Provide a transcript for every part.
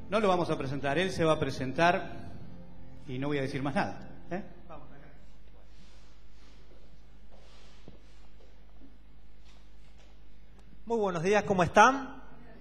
No lo vamos a presentar, él se va a presentar y no voy a decir más nada. Vamos acá. Muy buenos días, ¿cómo están?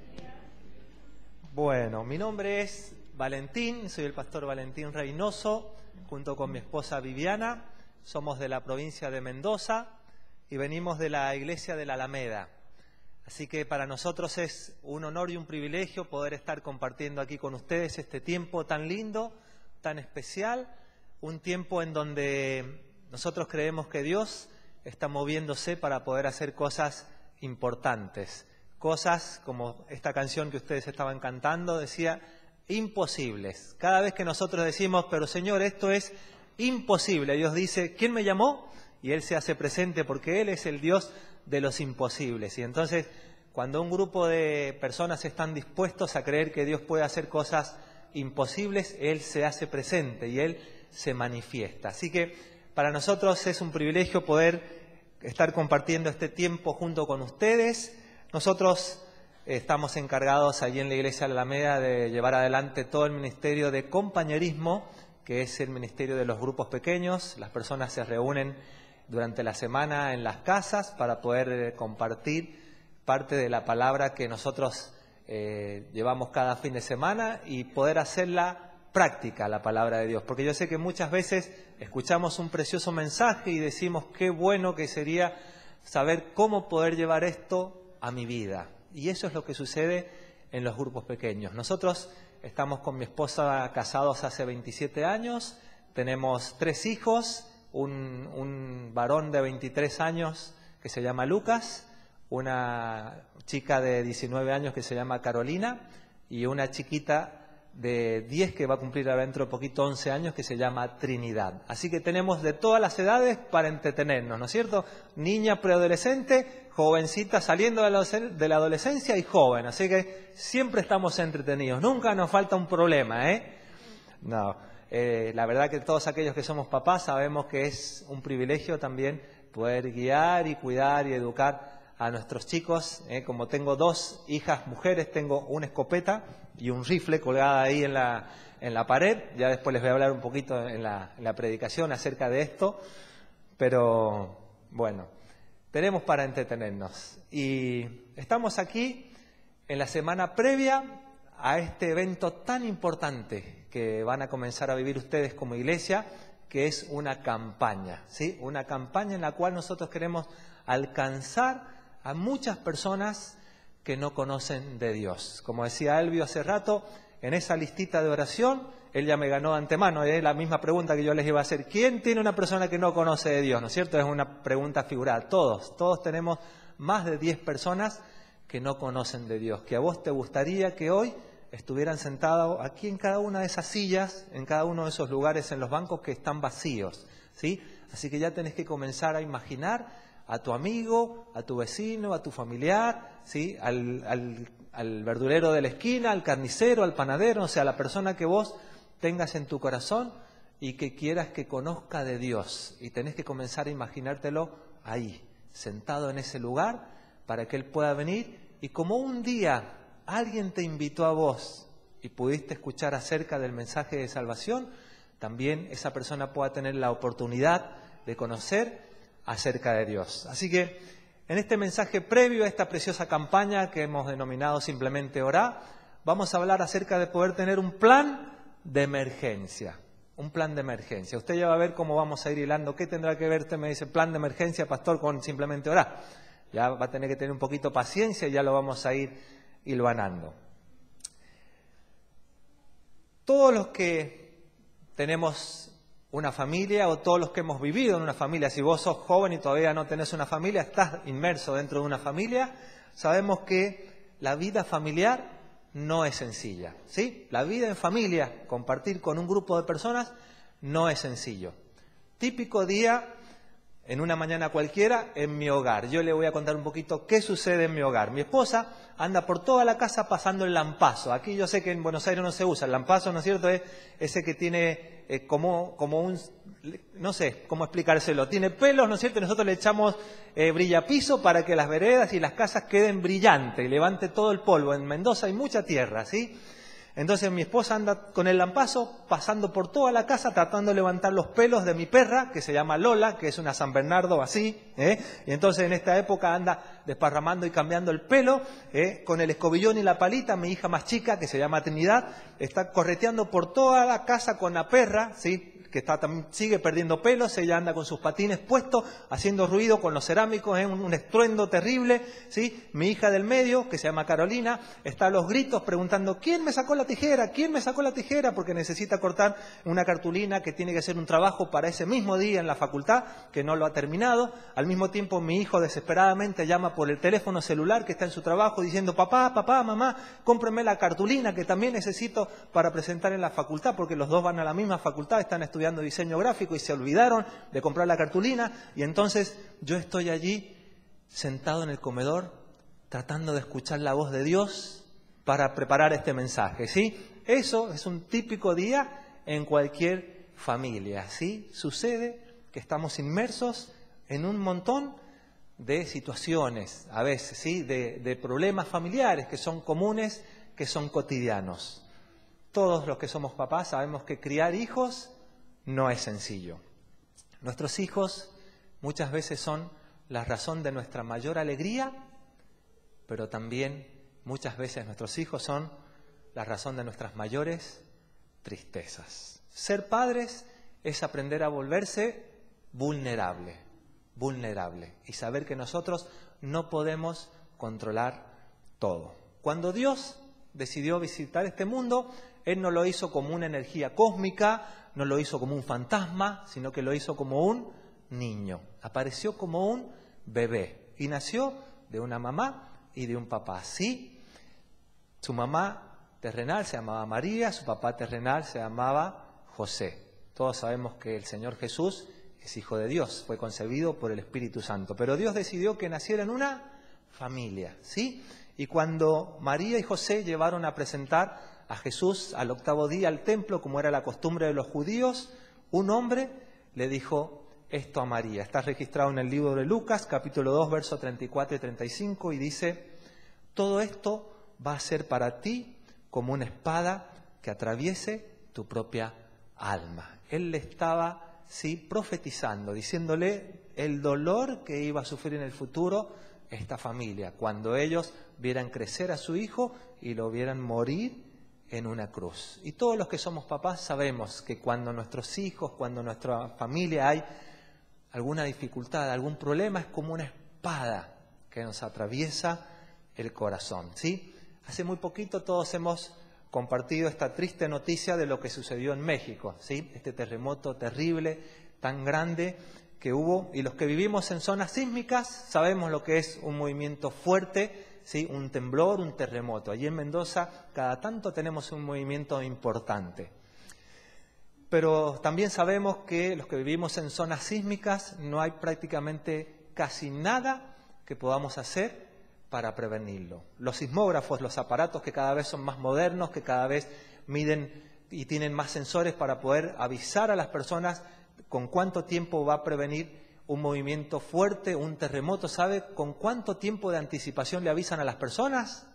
Bueno, mi nombre es Valentín, soy el pastor Valentín Reynoso, junto con mi esposa Viviana. Somos de la provincia de Mendoza y venimos de la iglesia de la Alameda. Así que para nosotros es un honor y un privilegio poder estar compartiendo aquí con ustedes este tiempo tan lindo, tan especial, un tiempo en donde nosotros creemos que Dios está moviéndose para poder hacer cosas importantes, cosas como esta canción que ustedes estaban cantando, decía, imposibles. Cada vez que nosotros decimos, pero Señor, esto es imposible, Dios dice, ¿quién me llamó? Y Él se hace presente porque Él es el Dios de los imposibles. Y entonces, cuando un grupo de personas están dispuestos a creer que Dios puede hacer cosas imposibles, Él se hace presente y Él se manifiesta. Así que para nosotros es un privilegio poder estar compartiendo este tiempo junto con ustedes. Nosotros estamos encargados allí en la Iglesia de la Alameda de llevar adelante todo el ministerio de compañerismo, que es el ministerio de los grupos pequeños. Las personas se reúnen durante la semana en las casas para poder compartir parte de la palabra que nosotros llevamos cada fin de semana y poder hacerla práctica, la palabra de Dios. Porque yo sé que muchas veces escuchamos un precioso mensaje y decimos qué bueno que sería saber cómo poder llevar esto a mi vida. Y eso es lo que sucede en los grupos pequeños. Nosotros estamos con mi esposa casados hace 27 años, tenemos 3 hijos, un varón de 23 años que se llama Lucas, una chica de 19 años que se llama Carolina y una chiquita de 10 que va a cumplir dentro de poquito 11 años que se llama Trinidad. Así que tenemos de todas las edades para entretenernos, ¿no es cierto? Niña, preadolescente, jovencita saliendo de la adolescencia y joven. Así que siempre estamos entretenidos, nunca nos falta un problema, ¿eh? No. La verdad que todos aquellos que somos papás sabemos que es un privilegio también poder guiar y cuidar y educar a nuestros chicos. Como tengo 2 hijas mujeres, tengo una escopeta y un rifle colgada ahí en la pared. Ya después les voy a hablar un poquito en la predicación acerca de esto. Pero bueno, tenemos para entretenernos. Y estamos aquí en la semana previa a este evento tan importante que van a comenzar a vivir ustedes como iglesia, que es una campaña, ¿sí? Una campaña en la cual nosotros queremos alcanzar a muchas personas que no conocen de Dios. Como decía Elvio hace rato, en esa listita de oración, él ya me ganó de antemano, es la misma pregunta que yo les iba a hacer. ¿Quién tiene una persona que no conoce de Dios? ¿No es cierto? Es una pregunta figurada. Todos tenemos más de 10 personas que no conocen de Dios. Que a vos te gustaría que hoy estuvieran sentados aquí en cada una de esas sillas, en cada uno de esos lugares, en los bancos que están vacíos, ¿sí? Así que ya tenés que comenzar a imaginar a tu amigo, a tu vecino, a tu familiar, ¿sí? Al verdulero de la esquina, al carnicero, al panadero, o sea, a la persona que vos tengas en tu corazón y que quieras que conozca de Dios. Y tenés que comenzar a imaginártelo ahí, sentado en ese lugar, para que Él pueda venir. Y como un día alguien te invitó a vos y pudiste escuchar acerca del mensaje de salvación, también esa persona pueda tener la oportunidad de conocer acerca de Dios. Así que en este mensaje previo a esta preciosa campaña que hemos denominado simplemente Orá, vamos a hablar acerca de poder tener un plan de emergencia. Un plan de emergencia. Usted ya va a ver cómo vamos a ir hilando. ¿Qué tendrá que ver? Usted me dice plan de emergencia, pastor, con simplemente Orá. Ya va a tener que tener un poquito de paciencia y ya lo vamos a ir hilvanando. Todos los que tenemos una familia o todos los que hemos vivido en una familia, si vos sos joven y todavía no tenés una familia, estás inmerso dentro de una familia, sabemos que la vida familiar no es sencilla, ¿sí? La vida en familia, compartir con un grupo de personas, no es sencillo. Típico día en una mañana cualquiera en mi hogar. Yo le voy a contar un poquito qué sucede en mi hogar. Mi esposa anda por toda la casa pasando el lampazo. Aquí yo sé que en Buenos Aires no se usa el lampazo, ¿no es cierto? Es ese que tiene como un, no sé cómo explicárselo, tiene pelos, ¿no es cierto? Y nosotros le echamos brillapiso para que las veredas y las casas queden brillantes y levante todo el polvo. En Mendoza hay mucha tierra, ¿sí? Entonces mi esposa anda con el lampazo pasando por toda la casa tratando de levantar los pelos de mi perra, que se llama Lola, que es una San Bernardo así, y entonces en esta época anda desparramando y cambiando el pelo, con el escobillón y la palita. Mi hija más chica, que se llama Trinidad, está correteando por toda la casa con la perra, ¿sí?, que también sigue perdiendo pelos. Ella anda con sus patines puestos, haciendo ruido con los cerámicos, un estruendo terrible, ¿sí? Mi hija del medio, que se llama Carolina, está a los gritos preguntando: ¿quién me sacó la tijera? ¿Quién me sacó la tijera? Porque necesita cortar una cartulina que tiene que hacer un trabajo para ese mismo día en la facultad, que no lo ha terminado. Al mismo tiempo, mi hijo desesperadamente llama por el teléfono celular que está en su trabajo diciendo: papá, mamá, cómprenme la cartulina que también necesito para presentar en la facultad, porque los dos van a la misma facultad, están estudiando diseño gráfico y se olvidaron de comprar la cartulina. Y entonces yo estoy allí sentado en el comedor tratando de escuchar la voz de Dios para preparar este mensaje, ¿sí? Eso es un típico día en cualquier familia, ¿sí? Sucede que estamos inmersos en un montón de situaciones, a veces, ¿sí?, de problemas familiares que son comunes, que son cotidianos. Todos los que somos papás sabemos que criar hijos no es sencillo. Nuestros hijos muchas veces son la razón de nuestra mayor alegría, pero también muchas veces nuestros hijos son la razón de nuestras mayores tristezas. Ser padres es aprender a volverse vulnerable, y saber que nosotros no podemos controlar todo. Cuando Dios decidió visitar este mundo, Él no lo hizo como una energía cósmica, no lo hizo como un fantasma, sino que lo hizo como un niño. Apareció como un bebé y nació de una mamá y de un papá. Sí, su mamá terrenal se llamaba María, su papá terrenal se llamaba José. Todos sabemos que el Señor Jesús es hijo de Dios, fue concebido por el Espíritu Santo. Pero Dios decidió que naciera en una familia, ¿sí? Y cuando María y José llevaron a presentar a Jesús al octavo día al templo, como era la costumbre de los judíos, un hombre le dijo esto a María. Está registrado en el libro de Lucas, capítulo 2, versos 34 y 35, y dice: todo esto va a ser para ti como una espada que atraviese tu propia alma. Él le estaba, sí, profetizando, diciéndole el dolor que iba a sufrir en el futuro esta familia, cuando ellos vieran crecer a su hijo y lo vieran morir en una cruz. Y todos los que somos papás sabemos que cuando nuestros hijos, cuando nuestra familia hay alguna dificultad, algún problema, es como una espada que nos atraviesa el corazón, ¿sí? Hace muy poquito todos hemos compartido esta triste noticia de lo que sucedió en México, ¿sí? Este terremoto terrible, tan grande que hubo, y los que vivimos en zonas sísmicas sabemos lo que es un movimiento fuerte, ¿sí? Un temblor, un terremoto. Allí en Mendoza cada tanto tenemos un movimiento importante. Pero también sabemos que los que vivimos en zonas sísmicas no hay prácticamente casi nada que podamos hacer para prevenirlo. Los sismógrafos, los aparatos que cada vez son más modernos, que cada vez miden y tienen más sensores para poder avisar a las personas con cuánto tiempo va a prevenir un movimiento fuerte, un terremoto. ¿Sabe con cuánto tiempo de anticipación le avisan a las personas?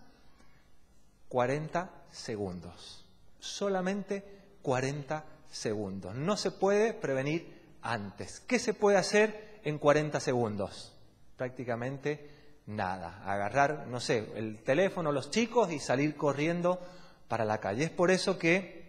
40 segundos. Solamente 40 segundos. No se puede prevenir antes. ¿Qué se puede hacer en 40 segundos? Prácticamente nada. Agarrar, no sé, el teléfono, los chicos, y salir corriendo para la calle. Es por eso que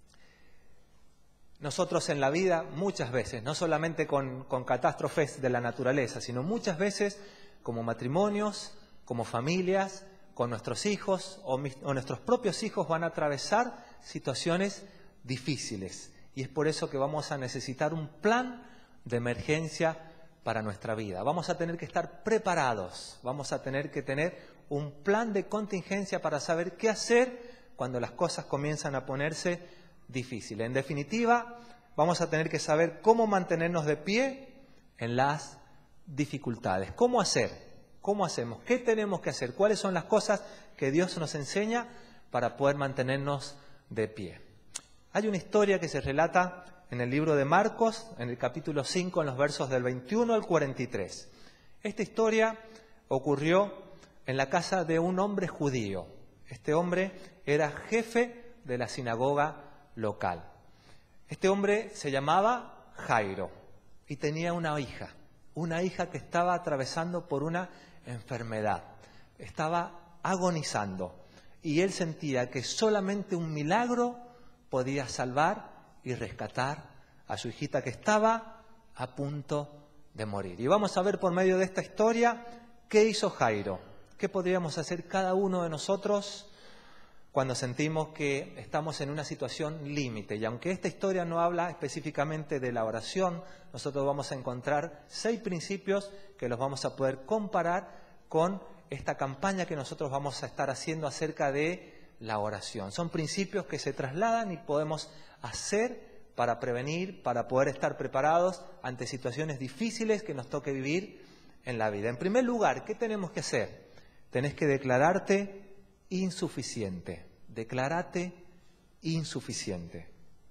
nosotros en la vida muchas veces, no solamente con catástrofes de la naturaleza, sino muchas veces como matrimonios, como familias, con nuestros hijos o nuestros propios hijos van a atravesar situaciones difíciles. Y es por eso que vamos a necesitar un plan de emergencia para nuestra vida. Vamos a tener que estar preparados, vamos a tener que tener un plan de contingencia para saber qué hacer cuando las cosas comienzan a ponerse difíciles. En definitiva, vamos a tener que saber cómo mantenernos de pie en las dificultades. ¿Cómo hacer? ¿Cómo hacemos? ¿Qué tenemos que hacer? ¿Cuáles son las cosas que Dios nos enseña para poder mantenernos de pie? Hay una historia que se relata en el libro de Marcos, en el capítulo 5, en los versos del 21 al 43. Esta historia ocurrió en la casa de un hombre judío. Este hombre era jefe de la sinagoga local. Este hombre se llamaba Jairo y tenía una hija que estaba atravesando por una enfermedad, estaba agonizando y él sentía que solamente un milagro podía salvar y rescatar a su hijita que estaba a punto de morir. Y vamos a ver por medio de esta historia qué hizo Jairo, qué podríamos hacer cada uno de nosotros cuando sentimos que estamos en una situación límite. Y aunque esta historia no habla específicamente de la oración, nosotros vamos a encontrar 6 principios que los vamos a poder comparar con esta campaña que nosotros vamos a estar haciendo acerca de la oración. Son principios que se trasladan y podemos hacer para prevenir, para poder estar preparados ante situaciones difíciles que nos toque vivir en la vida. En primer lugar, ¿qué tenemos que hacer? Tenés que declararte insuficiente. Declárate insuficiente.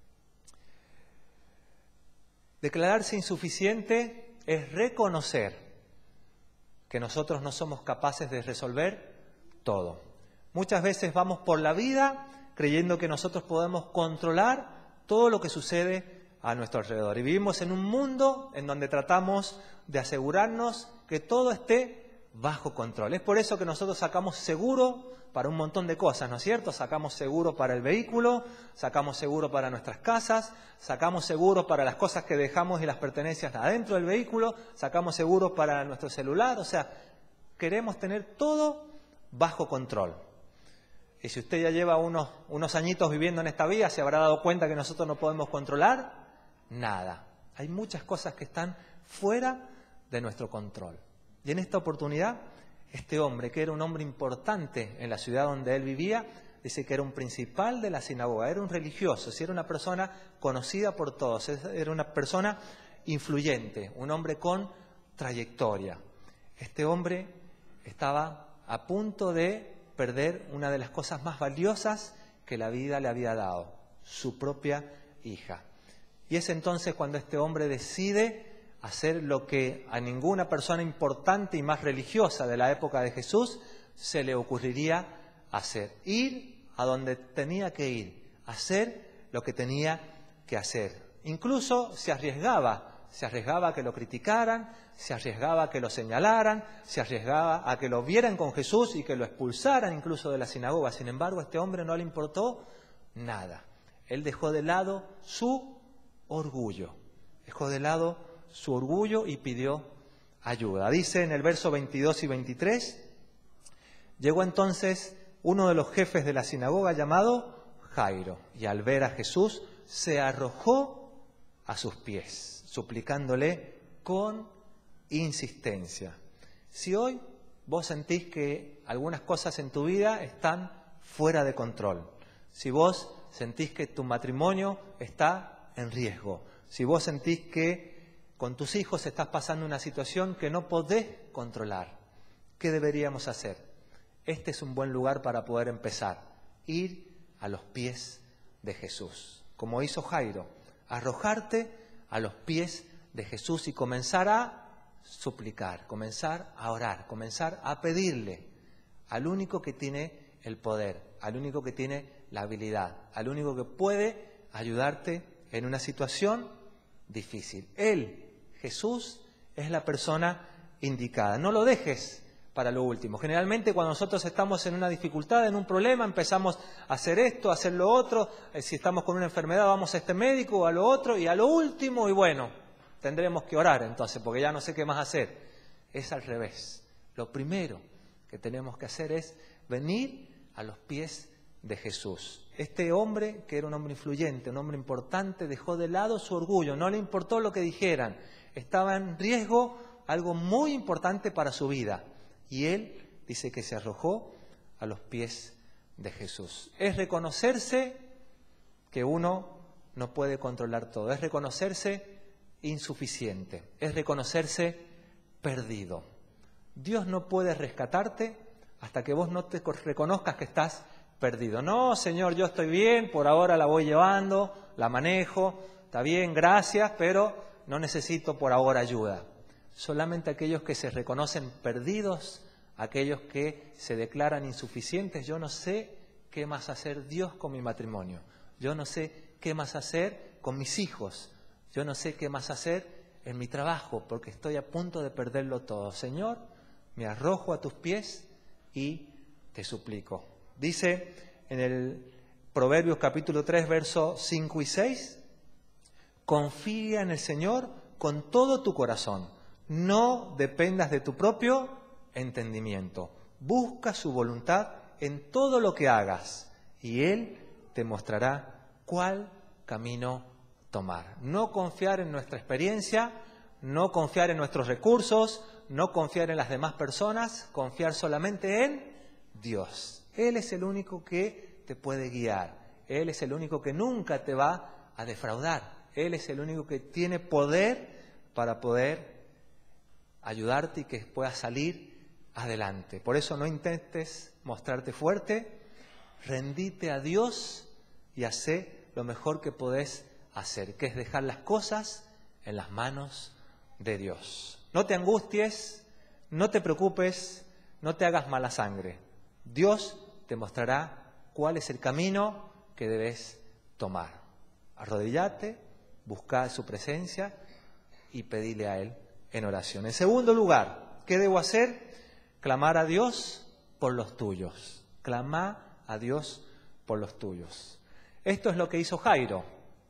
Declararse insuficiente es reconocer que nosotros no somos capaces de resolver todo. Muchas veces vamos por la vida creyendo que nosotros podemos controlar todo lo que sucede a nuestro alrededor. Y vivimos en un mundo en donde tratamos de asegurarnos que todo esté bajo control. Es por eso que nosotros sacamos seguro para un montón de cosas, ¿no es cierto? Sacamos seguro para el vehículo, sacamos seguro para nuestras casas, sacamos seguro para las cosas que dejamos y las pertenencias adentro del vehículo, sacamos seguro para nuestro celular, o sea, queremos tener todo bajo control. Y si usted ya lleva unos añitos viviendo en esta vida, se habrá dado cuenta que nosotros no podemos controlar nada. Hay muchas cosas que están fuera de nuestro control. Y en esta oportunidad, este hombre, que era un hombre importante en la ciudad donde él vivía, dice que era un principal de la sinagoga, era un religioso, era una persona conocida por todos, era una persona influyente, un hombre con trayectoria. Este hombre estaba a punto de perder una de las cosas más valiosas que la vida le había dado, su propia hija. Y es entonces cuando este hombre decide hacer lo que a ninguna persona importante y más religiosa de la época de Jesús se le ocurriría hacer. Ir a donde tenía que ir, hacer lo que tenía que hacer. Incluso se arriesgaba a que lo criticaran, se arriesgaba a que lo señalaran, se arriesgaba a que lo vieran con Jesús y que lo expulsaran incluso de la sinagoga. Sin embargo, a este hombre no le importó nada. Él dejó de lado su orgullo, y pidió ayuda. Dice en el verso 22 y 23, llegó entonces uno de los jefes de la sinagoga llamado Jairo, y al ver a Jesús se arrojó a sus pies, suplicándole con insistencia. Si hoy vos sentís que algunas cosas en tu vida están fuera de control, si vos sentís que tu matrimonio está en riesgo, si vos sentís que con tus hijos estás pasando una situación que no podés controlar, ¿qué deberíamos hacer? Este es un buen lugar para poder empezar, ir a los pies de Jesús, como hizo Jairo, arrojarte a los pies de Jesús y comenzar a suplicar, comenzar a orar, comenzar a pedirle al único que tiene el poder, al único que tiene la habilidad, al único que puede ayudarte en una situación difícil. Él, Jesús, es la persona indicada. No lo dejes para lo último. Generalmente cuando nosotros estamos en una dificultad, en un problema, empezamos a hacer esto, a hacer lo otro. Si estamos con una enfermedad, vamos a este médico o a lo otro, y a lo último, y bueno, tendremos que orar entonces, porque ya no sé qué más hacer. Es al revés. Lo primero que tenemos que hacer es venir a los pies de Jesús. Este hombre, que era un hombre influyente, un hombre importante, dejó de lado su orgullo, no le importó lo que dijeran. Estaba en riesgo algo muy importante para su vida. Y él dice que se arrojó a los pies de Jesús. Es reconocerse que uno no puede controlar todo. Es reconocerse insuficiente. Es reconocerse perdido. Dios no puede rescatarte hasta que vos no te reconozcas que estás perdido. No, Señor, yo estoy bien, por ahora la voy llevando, la manejo, está bien, gracias, pero no necesito por ahora ayuda. Solamente aquellos que se reconocen perdidos, aquellos que se declaran insuficientes, yo no sé qué más hacer Dios con mi matrimonio. Yo no sé qué más hacer con mis hijos. Yo no sé qué más hacer en mi trabajo, porque estoy a punto de perderlo todo. Señor, me arrojo a tus pies y te suplico. Dice en el Proverbios capítulo 3, versos 5 y 6, confía en el Señor con todo tu corazón. No dependas de tu propio entendimiento. Busca su voluntad en todo lo que hagas y Él te mostrará cuál camino tomar. No confiar en nuestra experiencia, no confiar en nuestros recursos, no confiar en las demás personas, confiar solamente en Dios. Él es el único que te puede guiar. Él es el único que nunca te va a defraudar. Él es el único que tiene poder para poder ayudarte y que puedas salir adelante. Por eso no intentes mostrarte fuerte, rendite a Dios y hacé lo mejor que podés hacer, que es dejar las cosas en las manos de Dios. No te angusties, no te preocupes, no te hagas mala sangre. Dios te mostrará cuál es el camino que debes tomar. Arrodillate, busca su presencia y pedile a Él en oración. En segundo lugar, ¿qué debo hacer? Clamar a Dios por los tuyos. Clama a Dios por los tuyos. Esto es lo que hizo Jairo.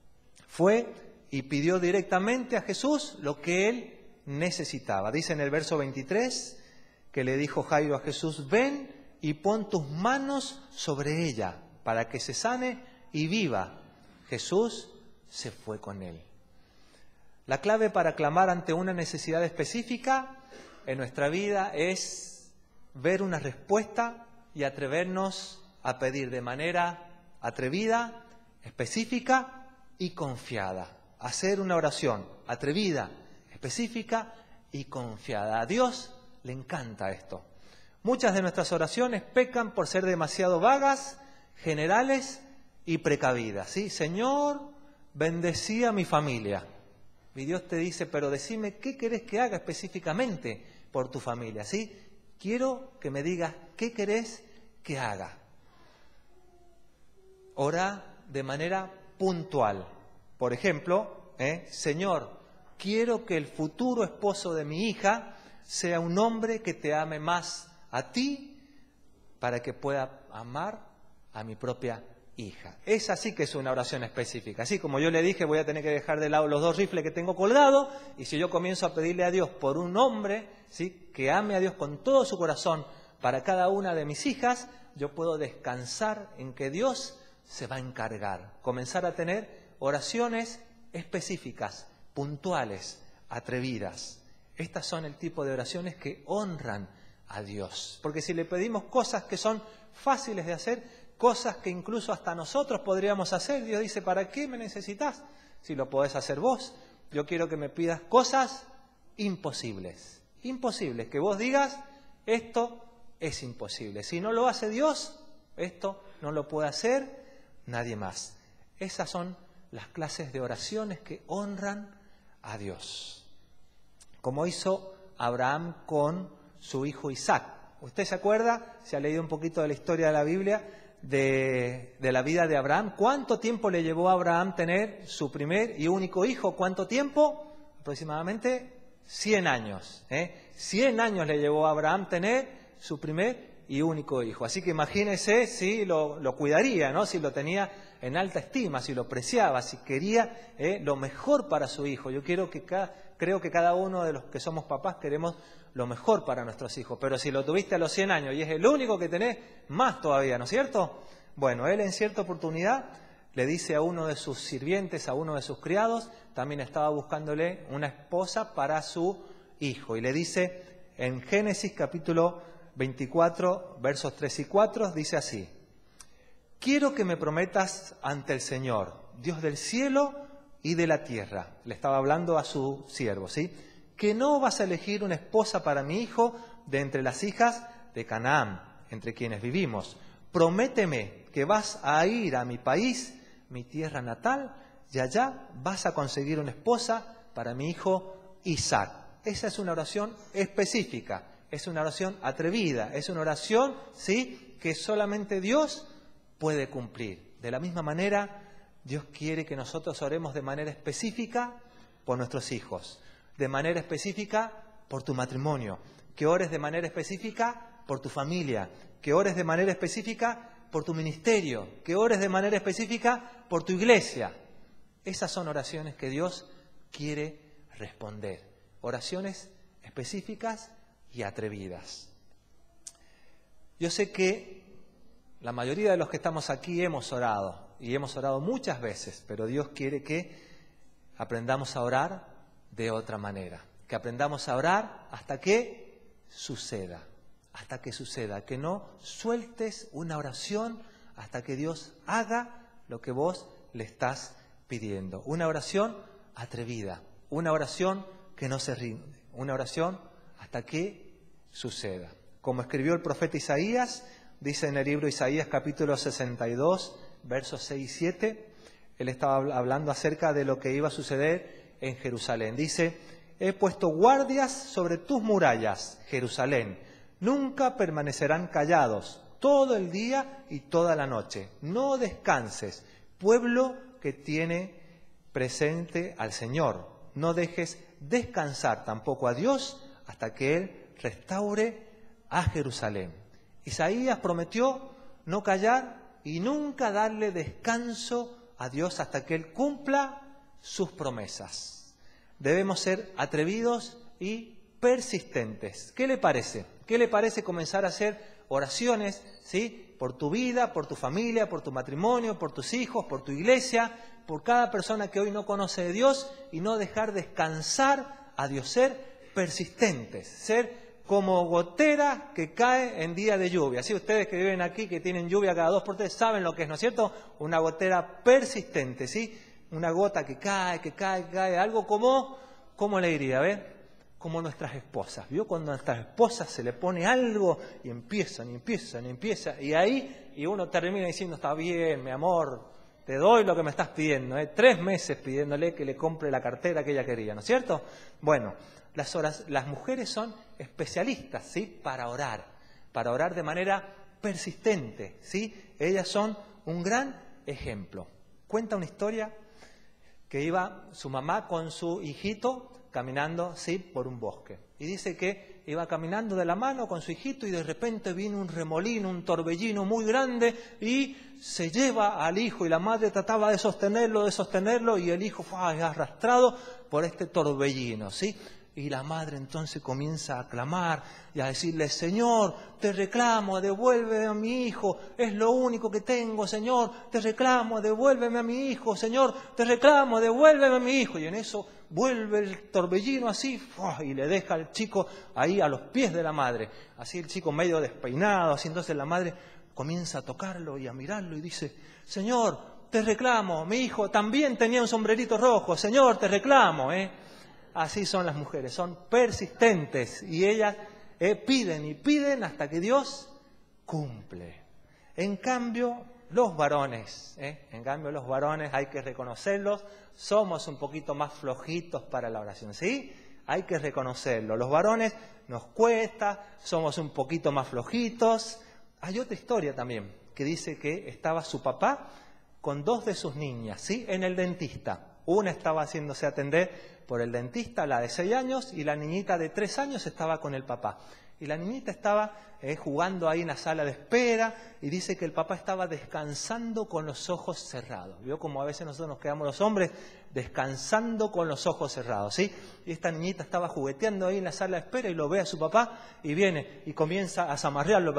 Fue y pidió directamente a Jesús lo que él necesitaba. Dice en el verso 23 que le dijo Jairo a Jesús, ven y pon tus manos sobre ella para que se sane y viva. Jesús se fue con él. La clave para clamar ante una necesidad específica en nuestra vida es ver una respuesta y atrevernos a pedir de manera atrevida, específica y confiada. Hacer una oración atrevida, específica y confiada. A Dios le encanta esto. Muchas de nuestras oraciones pecan por ser demasiado vagas, generales y precavidas. ¿Sí? Señor, bendecí a mi familia. Y Dios te dice, pero decime qué querés que haga específicamente por tu familia. ¿Sí? Quiero que me digas qué querés que haga. Ora de manera puntual. Por ejemplo, Señor, quiero que el futuro esposo de mi hija sea un hombre que te ame más a ti para que pueda amar a mi propia hija. Esa sí que es una oración específica. Así como yo le dije, voy a tener que dejar de lado los 2 rifles que tengo colgados, y si yo comienzo a pedirle a Dios por un hombre, ¿sí?, que ame a Dios con todo su corazón para cada una de mis hijas, yo puedo descansar en que Dios se va a encargar. Comenzar a tener oraciones específicas, puntuales, atrevidas. Estas son el tipo de oraciones que honran a Dios. Porque si le pedimos cosas que son fáciles de hacer, cosas que incluso hasta nosotros podríamos hacer, Dios dice, ¿para qué me necesitas? Si lo podés hacer vos. Yo quiero que me pidas cosas imposibles. Imposibles, que vos digas, esto es imposible. Si no lo hace Dios, esto no lo puede hacer nadie más. Esas son las clases de oraciones que honran a Dios. Como hizo Abraham con su hijo Isaac. ¿Usted se acuerda? Se ha leído un poquito de la historia de la Biblia, de la vida de Abraham. ¿Cuánto tiempo le llevó a Abraham tener su primer y único hijo? ¿Cuánto tiempo? Aproximadamente 100 años. 100 años le llevó a Abraham tener su primer y único hijo. Así que imagínese si lo cuidaría, ¿no? Si lo tenía en alta estima, si lo preciaba, si quería lo mejor para su hijo. Yo creo que cada uno de los que somos papás queremos lo mejor para nuestros hijos. Pero si lo tuviste a los 100 años y es el único que tenés, más todavía, ¿no es cierto? Bueno, él en cierta oportunidad le dice a uno de sus sirvientes, a uno de sus criados, también estaba buscándole una esposa para su hijo. Y le dice en Génesis capítulo 24, versos 3 y 4, dice así: quiero que me prometas ante el Señor, Dios del cielo y de la tierra. Le estaba hablando a su siervo, ¿sí? Que no vas a elegir una esposa para mi hijo de entre las hijas de Canaán, entre quienes vivimos. Prométeme que vas a ir a mi país, mi tierra natal, y allá vas a conseguir una esposa para mi hijo Isaac. Esa es una oración específica, es una oración atrevida, es una oración, ¿sí?, que solamente Dios puede cumplir. De la misma manera, Dios quiere que nosotros oremos de manera específica por nuestros hijos, de manera específica por tu matrimonio, que ores de manera específica por tu familia, que ores de manera específica por tu ministerio, que ores de manera específica por tu iglesia. Esas son oraciones que Dios quiere responder. Oraciones específicas y atrevidas. Yo sé que la mayoría de los que estamos aquí hemos orado, y hemos orado muchas veces, pero Dios quiere que aprendamos a orar de otra manera, que aprendamos a orar hasta que suceda, que no sueltes una oración hasta que Dios haga lo que vos le estás pidiendo. Una oración atrevida, una oración que no se rinde, una oración hasta que suceda. Como escribió el profeta Isaías, dice en el libro Isaías capítulo 62, versos 6 y 7, él estaba hablando acerca de lo que iba a suceder en Jerusalén. Dice: he puesto guardias sobre tus murallas, Jerusalén. Nunca permanecerán callados todo el día y toda la noche. No descanses, pueblo que tiene presente al Señor. No dejes descansar tampoco a Dios hasta que Él restaure a Jerusalén. Isaías prometió no callar y nunca darle descanso a Dios hasta que Él cumpla sus promesas. Debemos ser atrevidos y persistentes. ¿Qué le parece? ¿Qué le parece comenzar a hacer oraciones, ¿sí?, por tu vida, por tu familia, por tu matrimonio, por tus hijos, por tu iglesia, por cada persona que hoy no conoce de Dios, y no dejar descansar a Dios? Ser persistentes, ser como gotera que cae en día de lluvia. ¿Sí? Ustedes que viven aquí, que tienen lluvia cada 2 por 3, saben lo que es, ¿no es cierto? Una gotera persistente, ¿sí? Una gota que cae, algo como, ¿cómo le diría? A ver, como nuestras esposas. ¿Vio? Cuando a nuestras esposas se le pone algo y empiezan, y ahí, y uno termina diciendo: está bien, mi amor, te doy lo que me estás pidiendo, 3 meses pidiéndole que le compre la cartera que ella quería, ¿no es cierto? Bueno, las mujeres son especialistas, ¿sí?, para orar de manera persistente, ¿sí? Ellas son un gran ejemplo. Cuenta una historia que iba su mamá con su hijito caminando, ¿sí?, por un bosque. Y dice que iba caminando de la mano con su hijito y de repente vino un remolino, un torbellino muy grande y se lleva al hijo, y la madre trataba de sostenerlo y el hijo fue arrastrado por este torbellino, ¿sí? Y la madre entonces comienza a clamar y a decirle: Señor, te reclamo, devuélveme a mi hijo, es lo único que tengo, Señor, te reclamo, devuélveme a mi hijo, Señor, te reclamo, devuélveme a mi hijo. Y en eso vuelve el torbellino así, y le deja al chico ahí a los pies de la madre, así el chico medio despeinado, así. Entonces la madre comienza a tocarlo y a mirarlo y dice: Señor, te reclamo, mi hijo también tenía un sombrerito rojo, Señor, te reclamo, Así son las mujeres, son persistentes y ellas piden y piden hasta que Dios cumple. En cambio, los varones, hay que reconocerlos, somos un poquito más flojitos para la oración, ¿sí? Hay que reconocerlo. Los varones nos cuesta, somos un poquito más flojitos. Hay otra historia también que dice que estaba su papá con 2 de sus niñas, ¿sí?, en el dentista. Una estaba haciéndose atender por el dentista, la de 6 años, y la niñita de 3 años estaba con el papá. Y la niñita estaba jugando ahí en la sala de espera, y dice que el papá estaba descansando con los ojos cerrados. ¿Vio como a veces nosotros nos quedamos los hombres descansando con los ojos cerrados, ¿sí? Y esta niñita estaba jugueteando ahí en la sala de espera y lo ve a su papá y viene y comienza a zamarrearlo.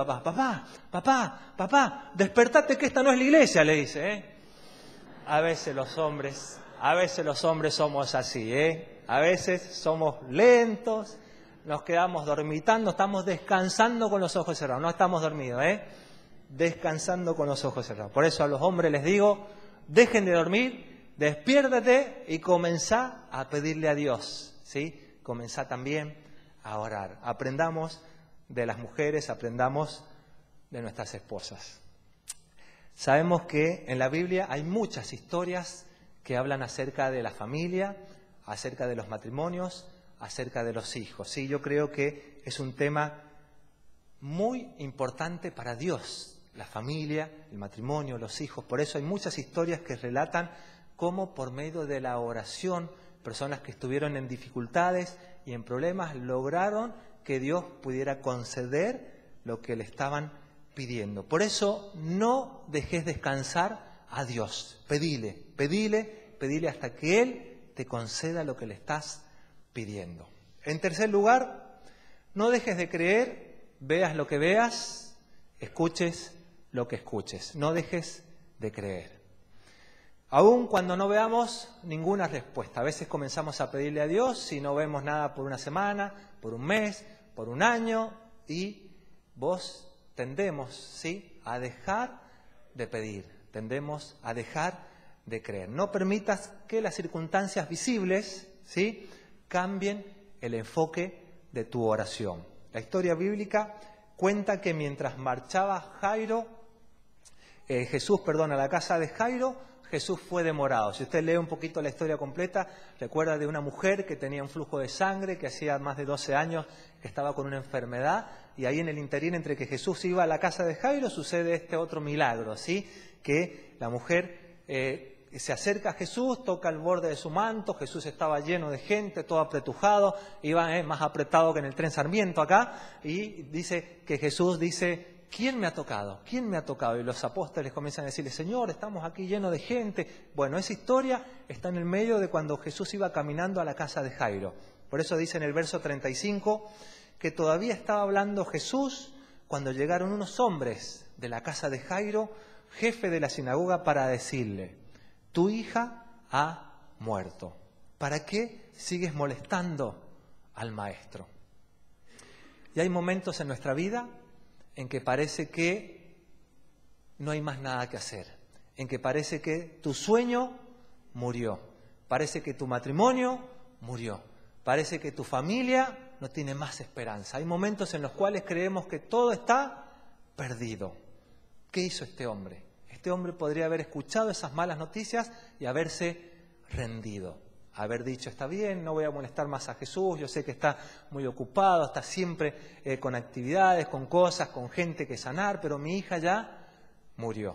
Papá, despertate que esta no es la iglesia, le dice, A veces los hombres somos así, A veces somos lentos, nos quedamos dormitando, estamos descansando con los ojos cerrados. No estamos dormidos, descansando con los ojos cerrados. Por eso a los hombres les digo: dejen de dormir, despiértate y comenzá a pedirle a Dios, ¿sí? Comenzá también a orar. Aprendamos de las mujeres, aprendamos de nuestras esposas. Sabemos que en la Biblia hay muchas historias que hablan acerca de la familia, acerca de los matrimonios, acerca de los hijos. Sí, yo creo que es un tema muy importante para Dios, la familia, el matrimonio, los hijos. Por eso hay muchas historias que relatan cómo por medio de la oración, personas que estuvieron en dificultades y en problemas lograron que Dios pudiera conceder lo que le estaban pidiendo. Por eso no dejes descansar a Dios. Pedile hasta que Él te conceda lo que le estás pidiendo. En tercer lugar, no dejes de creer, veas lo que veas, escuches lo que escuches. No dejes de creer. Aun cuando no veamos ninguna respuesta. A veces comenzamos a pedirle a Dios y no vemos nada por una semana, por un mes, por un año, y tendemos, ¿sí?, a dejar de pedir, tendemos a dejar de creer. No permitas que las circunstancias visibles, ¿sí?, cambien el enfoque de tu oración. La historia bíblica cuenta que mientras marchaba Jesús a la casa de Jairo, Jesús fue demorado. Si usted lee un poquito la historia completa, recuerda de una mujer que tenía un flujo de sangre, que hacía más de 12 años que estaba con una enfermedad, y ahí en el interín entre que Jesús iba a la casa de Jairo sucede este otro milagro, ¿sí?, que la mujer se acerca a Jesús, toca el borde de su manto. Jesús estaba lleno de gente, todo apretujado, iba más apretado que en el tren Sarmiento acá, y dice que Jesús dice: ¿quién me ha tocado? ¿Quién me ha tocado? Y los apóstoles comienzan a decirle: Señor, estamos aquí llenos de gente. Bueno, esa historia está en el medio de cuando Jesús iba caminando a la casa de Jairo. Por eso dice en el verso 35 que todavía estaba hablando Jesús cuando llegaron unos hombres de la casa de Jairo, jefe de la sinagoga, para decirle: tu hija ha muerto. ¿Para qué sigues molestando al maestro? Y hay momentos en nuestra vida en que parece que no hay más nada que hacer, en que parece que tu sueño murió, parece que tu matrimonio murió, parece que tu familia no tiene más esperanza. Hay momentos en los cuales creemos que todo está perdido. ¿Qué hizo este hombre? Este hombre podría haber escuchado esas malas noticias y haberse rendido, haber dicho: está bien, no voy a molestar más a Jesús, yo sé que está muy ocupado, está siempre con actividades, con cosas, con gente que sanar, pero mi hija ya murió.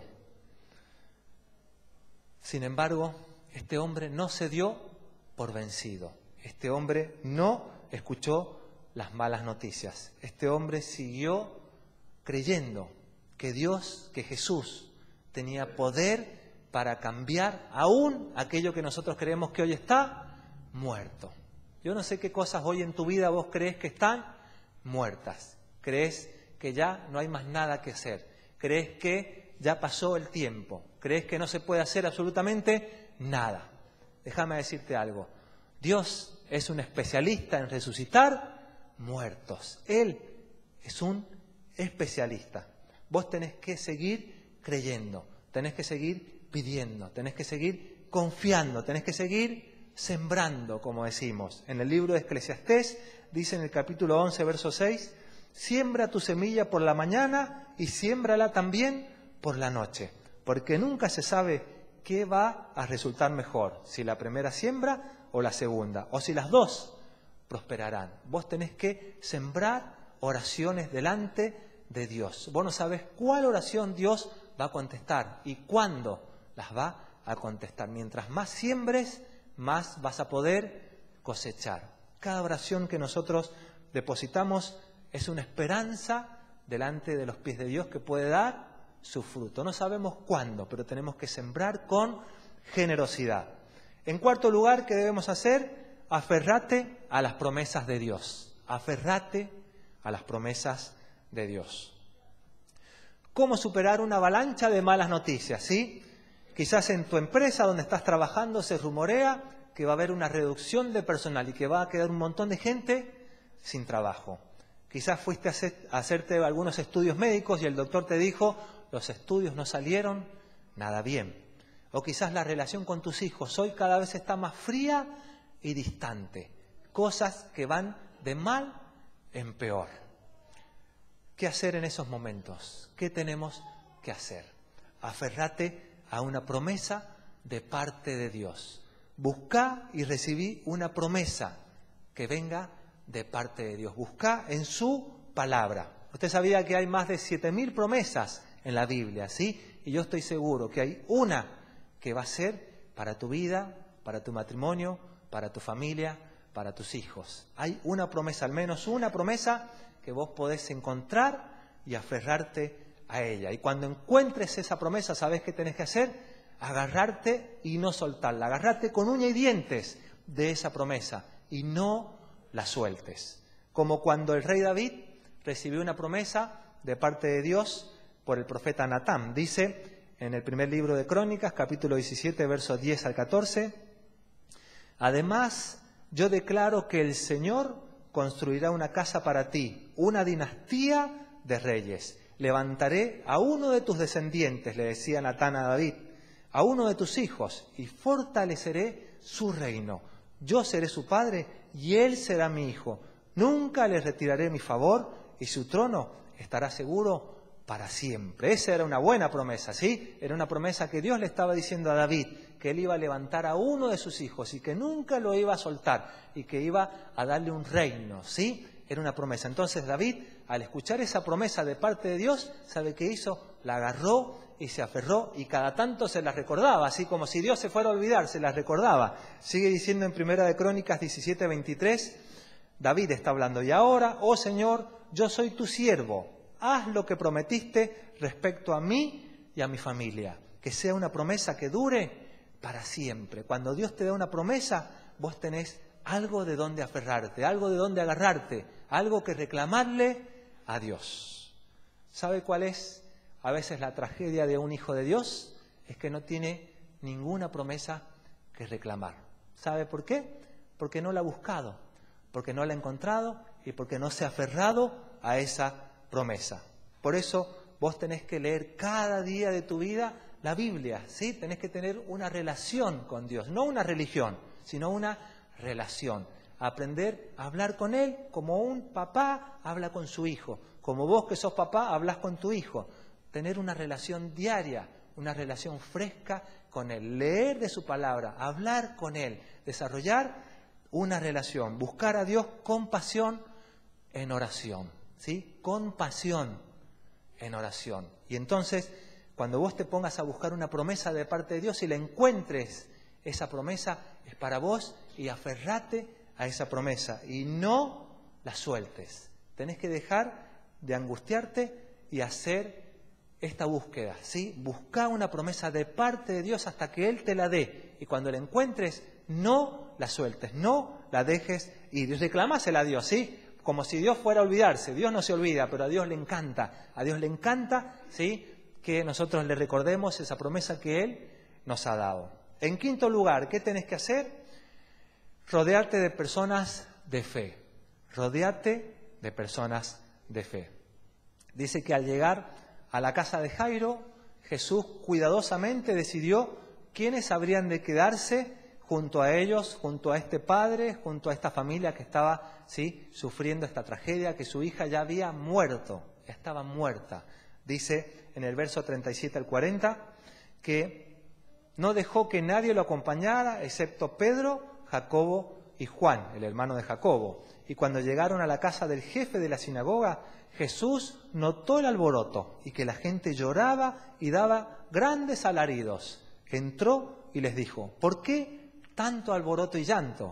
Sin embargo, este hombre no se dio por vencido. Este hombre no escuchó las malas noticias. Este hombre siguió creyendo que Dios, que Jesús, tenía poder para cambiar aún aquello que nosotros creemos que hoy está muerto. Yo no sé qué cosas hoy en tu vida vos crees que están muertas. Crees que ya no hay más nada que hacer. Crees que ya pasó el tiempo. Crees que no se puede hacer absolutamente nada. Déjame decirte algo. Dios es un especialista en resucitar muertos. Él es un especialista. Vos tenés que seguir creyendo, tenés que seguir pidiendo, tenés que seguir confiando, tenés que seguir sembrando, como decimos. En el libro de Eclesiastés dice en el capítulo 11, verso 6: siembra tu semilla por la mañana y siémbrala también por la noche, porque nunca se sabe qué va a resultar mejor, si la primera siembra o la segunda, o si las dos prosperarán. Vos tenés que sembrar oraciones delante de Dios. Vos no sabés cuál oración Dios va a contestar y cuándo las va a contestar. Mientras más siembres, más vas a poder cosechar. Cada oración que nosotros depositamos es una esperanza delante de los pies de Dios que puede dar su fruto. No sabemos cuándo, pero tenemos que sembrar con generosidad. En cuarto lugar, ¿qué debemos hacer? Aferrate a las promesas de Dios. Aferrate a las promesas de Dios. ¿Cómo superar una avalancha de malas noticias? ¿Sí? Quizás en tu empresa donde estás trabajando se rumorea que va a haber una reducción de personal y que va a quedar un montón de gente sin trabajo. Quizás fuiste a hacerte algunos estudios médicos y el doctor te dijo: los estudios no salieron nada bien. O quizás la relación con tus hijos hoy cada vez está más fría y distante. Cosas que van de mal en peor. ¿Qué hacer en esos momentos? ¿Qué tenemos que hacer? Aferrate a una promesa de parte de Dios. Buscá y recibí una promesa que venga de parte de Dios. Buscá en su palabra. Usted sabía que hay más de 7.000 promesas en la Biblia, ¿sí? Y yo estoy seguro que hay una que va a ser para tu vida, para tu matrimonio, para tu familia, para tus hijos. Hay una promesa, al menos una promesa que vos podés encontrar y aferrarte a ella. Y cuando encuentres esa promesa, ¿sabés qué tenés que hacer? Agarrarte y no soltarla. Agarrarte con uña y dientes de esa promesa y no la sueltes. Como cuando el rey David recibió una promesa de parte de Dios por el profeta Natán. Dice en el primer libro de Crónicas, capítulo 17, versos 10 al 14, además, yo declaro que el Señor construirá una casa para ti, una dinastía de reyes. Levantaré a uno de tus descendientes, le decía Natán a David, a uno de tus hijos, y fortaleceré su reino. Yo seré su padre y él será mi hijo. Nunca le retiraré mi favor y su trono estará seguro para siempre. Esa era una buena promesa, ¿sí? Era una promesa que Dios le estaba diciendo a David, que él iba a levantar a uno de sus hijos y que nunca lo iba a soltar y que iba a darle un reino, ¿sí? Era una promesa. Entonces David, al escuchar esa promesa de parte de Dios, ¿sabe qué hizo? La agarró y se aferró y cada tanto se la recordaba, así como si Dios se fuera a olvidar, se la recordaba. Sigue diciendo en Primera de Crónicas 17, 23, David está hablando, y ahora, oh Señor, yo soy tu siervo, haz lo que prometiste respecto a mí y a mi familia, que sea una promesa que dure para siempre. Cuando Dios te da una promesa, vos tenés algo de donde aferrarte, algo de donde agarrarte, algo que reclamarle a Dios. ¿Sabe cuál es a veces la tragedia de un hijo de Dios? Es que no tiene ninguna promesa que reclamar. ¿Sabe por qué? Porque no la ha buscado, porque no la ha encontrado y porque no se ha aferrado a esa promesa. Por eso vos tenés que leer cada día de tu vida la Biblia, ¿sí? Tenés que tener una relación con Dios, no una religión, sino una relación. Aprender a hablar con Él como un papá habla con su hijo, como vos que sos papá hablás con tu hijo. Tener una relación diaria, una relación fresca con Él, leer de su palabra, hablar con Él, desarrollar una relación, buscar a Dios con pasión en oración, ¿sí? Con pasión en oración. Y entonces, cuando vos te pongas a buscar una promesa de parte de Dios y la encuentres, esa promesa es para vos y aferrate a esa promesa y no la sueltes. Tenés que dejar de angustiarte y hacer esta búsqueda, ¿sí? Busca una promesa de parte de Dios hasta que Él te la dé. Y cuando la encuentres, no la sueltes, no la dejes ir. Y reclamásela a Dios, ¿sí? Como si Dios fuera a olvidarse. Dios no se olvida, pero a Dios le encanta. A Dios le encanta, ¿sí?, que nosotros le recordemos esa promesa que Él nos ha dado. En quinto lugar, ¿qué tenés que hacer? Rodearte de personas de fe. Rodearte de personas de fe. Dice que al llegar a la casa de Jairo, Jesús cuidadosamente decidió quiénes habrían de quedarse junto a ellos, junto a este padre, junto a esta familia que estaba, ¿sí?, sufriendo esta tragedia, que su hija ya había muerto, estaba muerta. Dice en el verso 37 al 40 que no dejó que nadie lo acompañara excepto Pedro, Jacobo y Juan, el hermano de Jacobo. Y cuando llegaron a la casa del jefe de la sinagoga, Jesús notó el alboroto y que la gente lloraba y daba grandes alaridos. Entró y les dijo, ¿por qué tanto alboroto y llanto?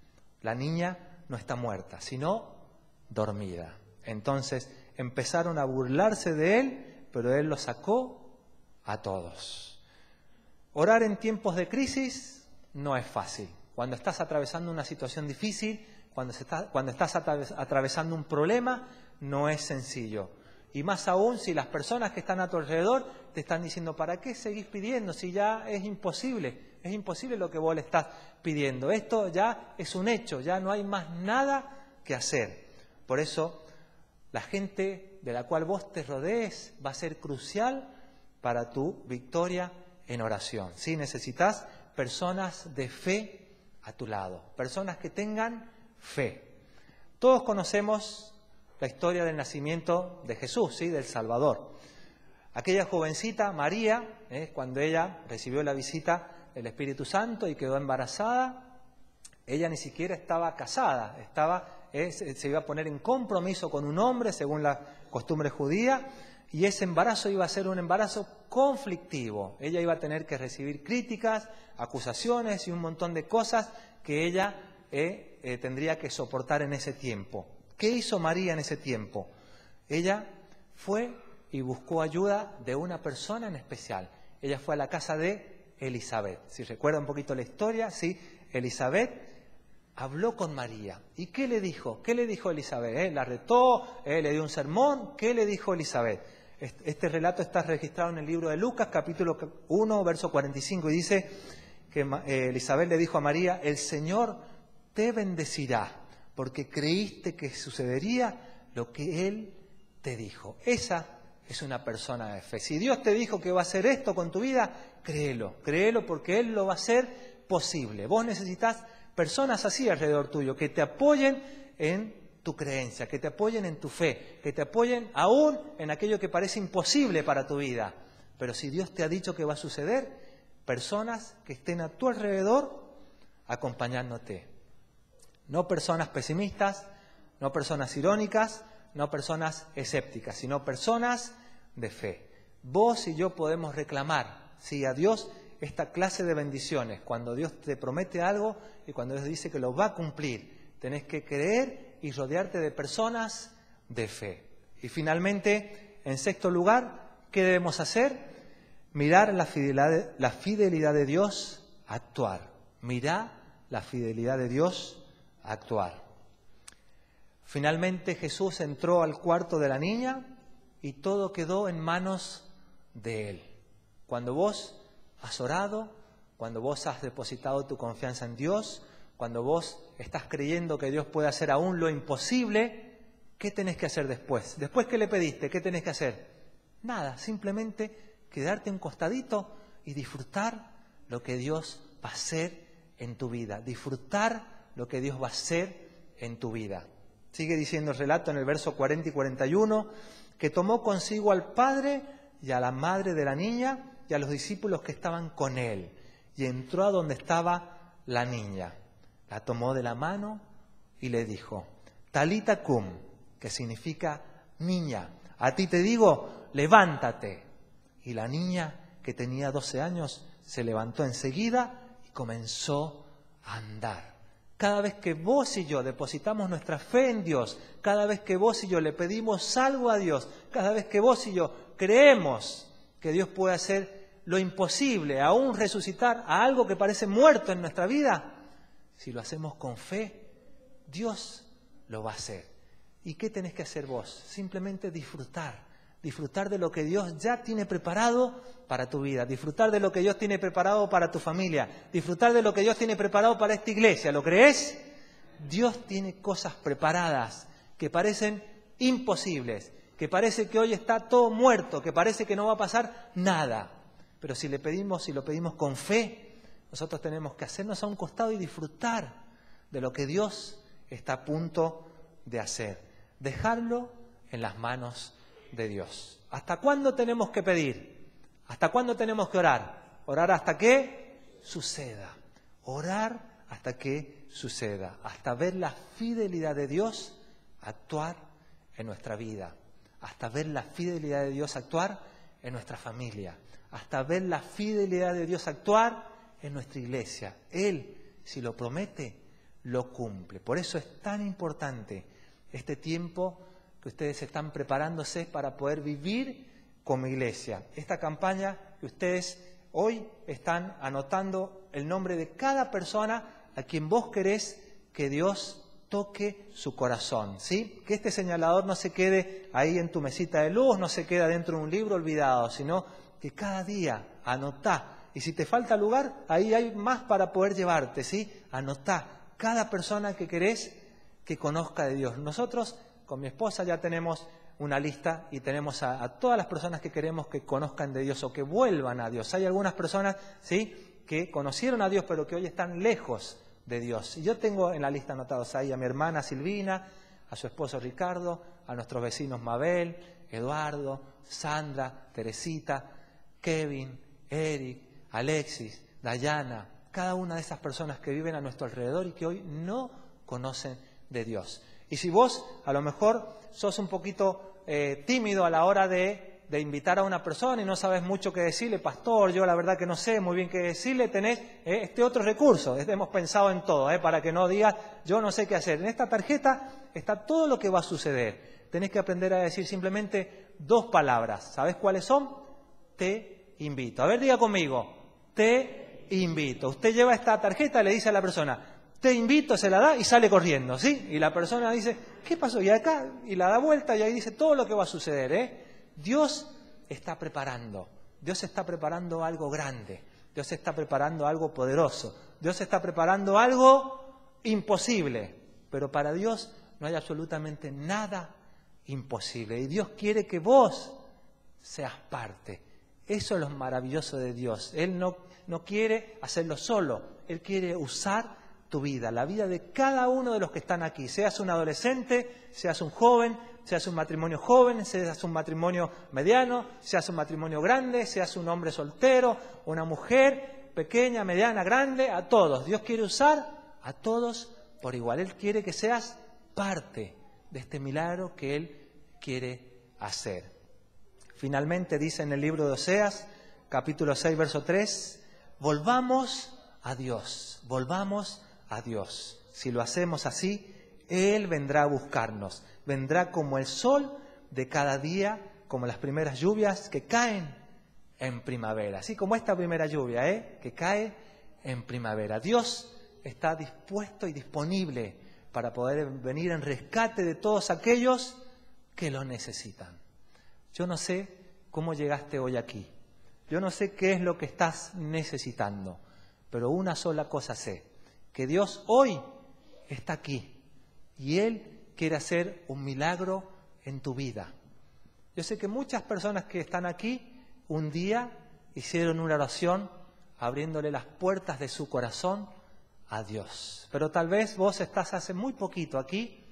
La niña no está muerta, sino dormida. Entonces empezaron a burlarse de él, pero él los sacó a todos. Orar en tiempos de crisis no es fácil. Cuando estás atravesando una situación difícil, cuando estás atravesando un problema, no es sencillo. Y más aún si las personas que están a tu alrededor te están diciendo, ¿para qué seguís pidiendo si ya es imposible? Es imposible lo que vos le estás pidiendo. Esto ya es un hecho, ya no hay más nada que hacer. Por eso, la gente de la cual vos te rodees va a ser crucial para tu victoria en oración. ¿Sí? Necesitas personas de fe a tu lado, personas que tengan fe. Todos conocemos la historia del nacimiento de Jesús, ¿sí?, del Salvador. Aquella jovencita, María, cuando ella recibió la visita del Espíritu Santo y quedó embarazada, ella ni siquiera estaba casada, se iba a poner en compromiso con un hombre, según la costumbre judía, y ese embarazo iba a ser un embarazo conflictivo. Ella iba a tener que recibir críticas, acusaciones y un montón de cosas que ella tendría que soportar en ese tiempo. ¿Qué hizo María en ese tiempo? Ella fue y buscó ayuda de una persona en especial. Ella fue a la casa de Elisabet. Si recuerda un poquito la historia, ¿sí? Elisabet habló con María. ¿Y qué le dijo? ¿Qué le dijo Elisabet? ¿La retó? ¿Le dio un sermón? ¿Qué le dijo Elisabet? Este relato está registrado en el libro de Lucas, capítulo 1, verso 45, y dice que Elisabet le dijo a María: el Señor te bendecirá, porque creíste que sucedería lo que Él te dijo. Esa es una persona de fe. Si Dios te dijo que va a hacer esto con tu vida, créelo, créelo, porque Él lo va a hacer posible. Vos necesitas personas así alrededor tuyo, que te apoyen en tu creencia, que te apoyen en tu fe, que te apoyen aún en aquello que parece imposible para tu vida. Pero si Dios te ha dicho que va a suceder, personas que estén a tu alrededor acompañándote. No personas pesimistas, no personas irónicas, no personas escépticas, sino personas de fe. Vos y yo podemos reclamar, sí, a Dios esta clase de bendiciones. Cuando Dios te promete algo y cuando Dios dice que lo va a cumplir, tenés que creer y rodearte de personas de fe. Y finalmente, en sexto lugar, ¿qué debemos hacer? Mirar la fidelidad de Dios, actuar. Mirar la fidelidad de Dios, actuar. Finalmente Jesús entró al cuarto de la niña y todo quedó en manos de Él. Cuando vos has orado, cuando vos has depositado tu confianza en Dios, cuando vos estás creyendo que Dios puede hacer aún lo imposible, ¿qué tenés que hacer después? Después que le pediste, ¿qué tenés que hacer? Nada, simplemente quedarte un costadito y disfrutar lo que Dios va a hacer en tu vida. Disfrutar lo que Dios va a hacer en tu vida. Sigue diciendo el relato en el verso 40 y 41, que tomó consigo al padre y a la madre de la niña y a los discípulos que estaban con él, y entró a donde estaba la niña. La tomó de la mano y le dijo: Talita cum, que significa niña, a ti te digo, levántate. Y la niña, que tenía 12 años, se levantó enseguida y comenzó a andar. Cada vez que vos y yo depositamos nuestra fe en Dios, cada vez que vos y yo le pedimos algo a Dios, cada vez que vos y yo creemos que Dios puede hacer lo imposible, aún resucitar a algo que parece muerto en nuestra vida, si lo hacemos con fe, Dios lo va a hacer. ¿Y qué tenés que hacer vos? Simplemente disfrutar de lo que Dios ya tiene preparado para tu vida, disfrutar de lo que Dios tiene preparado para tu familia, disfrutar de lo que Dios tiene preparado para esta iglesia. ¿Lo crees? Dios tiene cosas preparadas que parecen imposibles, que parece que hoy está todo muerto, que parece que no va a pasar nada. Pero si lo pedimos con fe, nosotros tenemos que hacernos a un costado y disfrutar de lo que Dios está a punto de hacer. Dejarlo en las manos de Dios. ¿Hasta cuándo tenemos que pedir? ¿Hasta cuándo tenemos que orar? Orar hasta que suceda. Orar hasta que suceda. Hasta ver la fidelidad de Dios actuar en nuestra vida. Hasta ver la fidelidad de Dios actuar en nuestra familia. Hasta ver la fidelidad de Dios actuar en nuestra iglesia. Él, si lo promete, lo cumple. Por eso es tan importante este tiempo que ustedes están preparándose para poder vivir como iglesia. Esta campaña que ustedes hoy están anotando el nombre de cada persona a quien vos querés que Dios toque su corazón, ¿sí? Que este señalador no se quede ahí en tu mesita de luz, no se quede dentro de un libro olvidado, sino que cada día anotá. Y si te falta lugar, ahí hay más para poder llevarte, ¿sí? Anotá cada persona que querés que conozca de Dios. Nosotros, con mi esposa, ya tenemos una lista y tenemos a todas las personas que queremos que conozcan de Dios o que vuelvan a Dios. Hay algunas personas, ¿sí?, que conocieron a Dios, pero que hoy están lejos de Dios. Y yo tengo en la lista anotados ahí a mi hermana Silvina, a su esposo Ricardo, a nuestros vecinos Mabel, Eduardo, Sandra, Teresita, Kevin, Eric, Alexis, Dayana, cada una de esas personas que viven a nuestro alrededor y que hoy no conocen de Dios. Y si vos a lo mejor sos un poquito tímido a la hora de de invitar a una persona y no sabes mucho qué decirle, pastor, yo la verdad que no sé muy bien qué decirle, tenés este otro recurso. Hemos pensado en todo, para que no digas, yo no sé qué hacer. En esta tarjeta está todo lo que va a suceder. Tenés que aprender a decir simplemente 2 palabras. ¿Sabés cuáles son? Te invito. A ver, diga conmigo, te invito. Usted lleva esta tarjeta, le dice a la persona, te invito, se la da y sale corriendo, ¿sí? Y la persona dice, ¿qué pasó? Y acá, y la da vuelta y ahí dice todo lo que va a suceder, Dios está preparando algo grande, Dios está preparando algo poderoso, Dios está preparando algo imposible, pero para Dios no hay absolutamente nada imposible y Dios quiere que vos seas parte. Eso es lo maravilloso de Dios. Él no quiere hacerlo solo, Él quiere usar tu vida, la vida de cada uno de los que están aquí, seas un adolescente, seas un joven, seas un matrimonio joven, seas un matrimonio mediano, seas un matrimonio grande, seas un hombre soltero, una mujer pequeña, mediana, grande, a todos. Dios quiere usar a todos por igual. Él quiere que seas parte de este milagro que Él quiere hacer. Finalmente dice en el libro de Oseas, capítulo 6, verso 3, volvamos a Dios, volvamos a Dios. Si lo hacemos así, Él vendrá a buscarnos. Vendrá como el sol de cada día, como las primeras lluvias que caen en primavera. Así como esta primera lluvia, que cae en primavera. Dios está dispuesto y disponible para poder venir en rescate de todos aquellos que lo necesitan. Yo no sé cómo llegaste hoy aquí. Yo no sé qué es lo que estás necesitando. Pero una sola cosa sé, que Dios hoy está aquí y Él quiere hacer un milagro en tu vida. Yo sé que muchas personas que están aquí un día hicieron una oración abriéndole las puertas de su corazón a Dios. Pero tal vez vos estás hace muy poquito aquí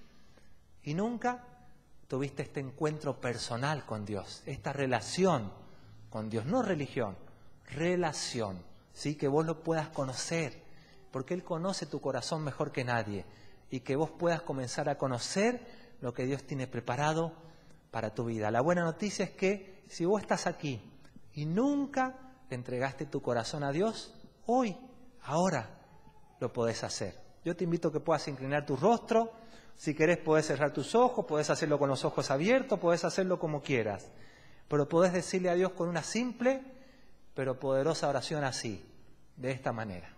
y nunca tuviste este encuentro personal con Dios, esta relación con Dios, no religión, relación, ¿sí? Que vos lo puedas conocer, porque Él conoce tu corazón mejor que nadie. Y que vos puedas comenzar a conocer lo que Dios tiene preparado para tu vida. La buena noticia es que si vos estás aquí y nunca le entregaste tu corazón a Dios, hoy, ahora, lo podés hacer. Yo te invito a que puedas inclinar tu rostro. Si querés podés cerrar tus ojos, podés hacerlo con los ojos abiertos, podés hacerlo como quieras. Pero podés decirle a Dios con una simple pero poderosa oración así, de esta manera.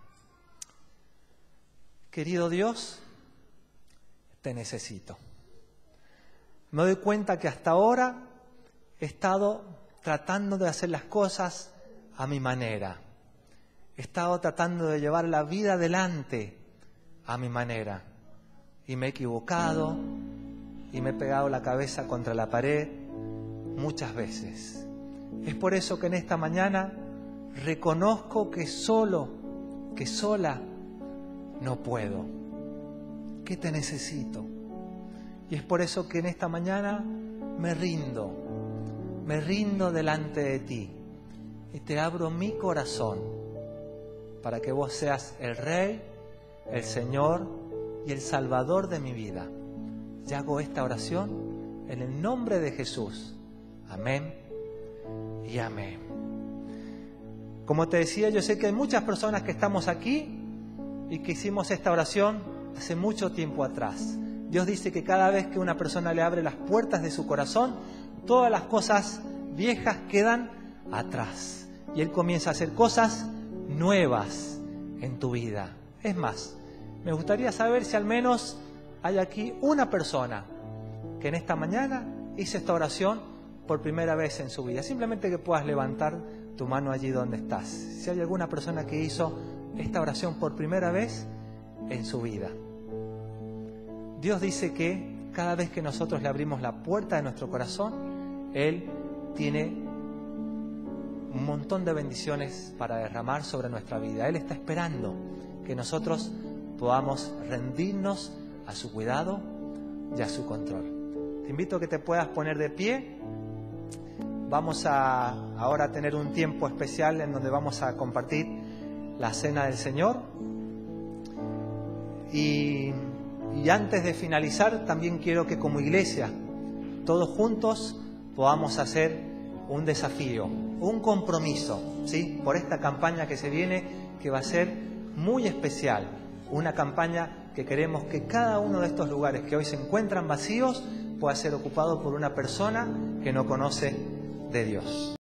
Querido Dios, te necesito. Me doy cuenta que hasta ahora he estado tratando de hacer las cosas a mi manera. He estado tratando de llevar la vida adelante a mi manera. Y me he equivocado y me he pegado la cabeza contra la pared muchas veces. Es por eso que en esta mañana reconozco que sola no puedo, que te necesito. Y es por eso que en esta mañana me rindo delante de ti y te abro mi corazón para que vos seas el Rey, el Señor y el Salvador de mi vida. Y hago esta oración en el nombre de Jesús. Amén y amén. Como te decía, yo sé que hay muchas personas que estamos aquí y que hicimos esta oración hace mucho tiempo atrás. Dios dice que cada vez que una persona le abre las puertas de su corazón, todas las cosas viejas quedan atrás. Y Él comienza a hacer cosas nuevas en tu vida. Es más, me gustaría saber si al menos hay aquí una persona que en esta mañana hizo esta oración por primera vez en su vida. Simplemente que puedas levantar tu mano allí donde estás. Si hay alguna persona que hizo esta oración por primera vez en su vida. Dios dice que cada vez que nosotros le abrimos la puerta de nuestro corazón, Él tiene un montón de bendiciones para derramar sobre nuestra vida. Él está esperando que nosotros podamos rendirnos a su cuidado y a su control. Te invito a que te puedas poner de pie. Vamos a ahora tener un tiempo especial en donde vamos a compartir la cena del Señor. Y antes de finalizar, también quiero que como iglesia, todos juntos, podamos hacer un desafío, un compromiso, ¿sí? Por esta campaña que se viene, que va a ser muy especial. Una campaña que queremos que cada uno de estos lugares que hoy se encuentran vacíos pueda ser ocupado por una persona que no conoce de Dios.